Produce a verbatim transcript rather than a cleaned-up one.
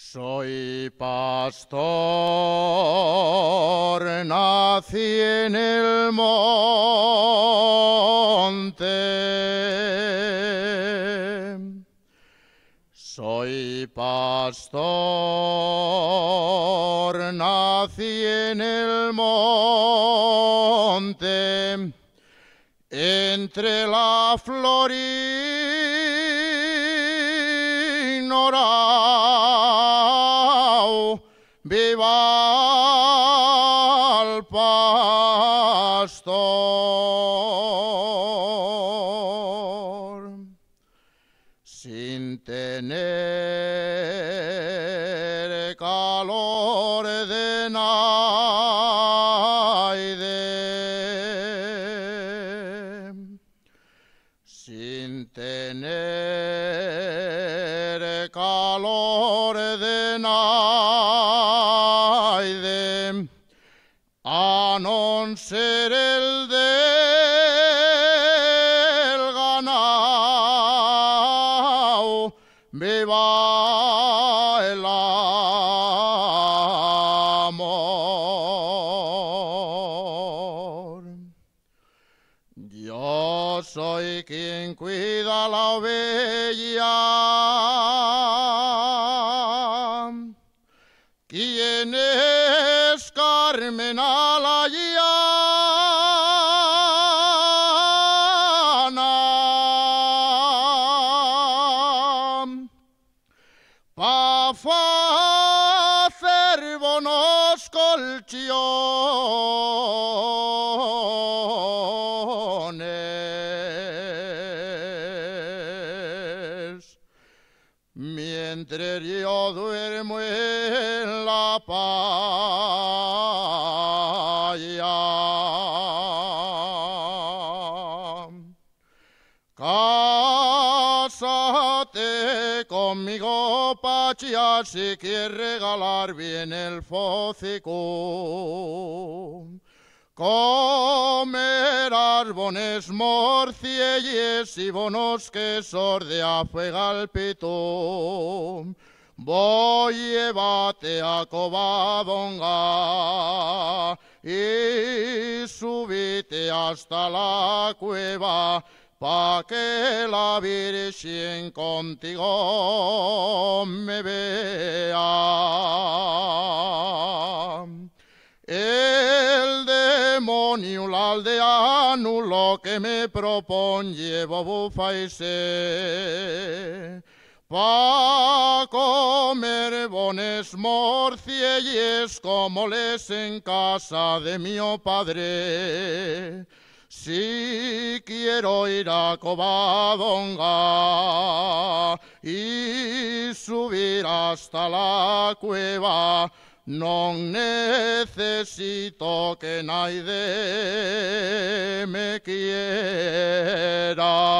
Soy pastor, nací en el monte. Soy pastor, nací en el monte, entre la flor ignorao, viva el pastor, sin tener calor de naide, sin tener calor de naide, a non ser el del ganao, viva el amor. Yo soy quien cuida la oveja, quien es Carmen a la llana, pa facer bonos colchones, mientras yo duermo en la paya. Cásate conmigo, Pachia, si quieres regalar bien el focico. Comerás bones morcielles y bonos quesos de afuegalpito. Voy, llévate a Covadonga y subite hasta la cueva, pa' que la Virgen contigo me vea. El demonio, el aldeano, lo que me propone llevo bufa y sé, pa' comer bones morcielles como les en casa de mi padre. Si quiero ir a Covadonga y subir hasta la cueva, no necesito que nadie me quiera.